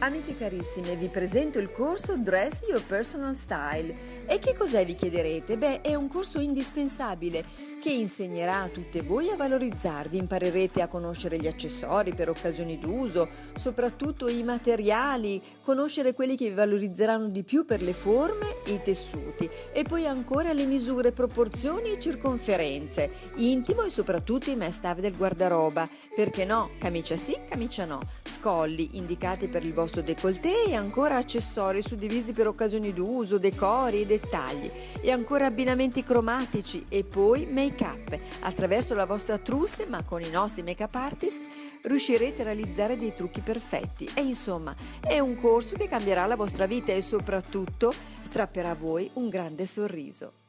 Amiche carissime, vi presento il corso Dress Your Personal Style. E che cos'è, vi chiederete? Beh, è un corso indispensabile che insegnerà a tutte voi a valorizzarvi. Imparerete a conoscere gli accessori per occasioni d'uso, soprattutto i materiali, conoscere quelli che vi valorizzeranno di più per le forme e i tessuti, e poi ancora le misure, proporzioni e circonferenze, intimo e soprattutto i must-have del guardaroba. Perché no? Camicia sì, camicia no, scolli indicati per il vostro décolleté e ancora accessori suddivisi per occasioni d'uso, decori e dettagli, e ancora abbinamenti cromatici e poi make-up. Attraverso la vostra trousse, ma con i nostri make-up artist, riuscirete a realizzare dei trucchi perfetti. E insomma, è un corso che cambierà la vostra vita e soprattutto strapperà a voi un grande sorriso.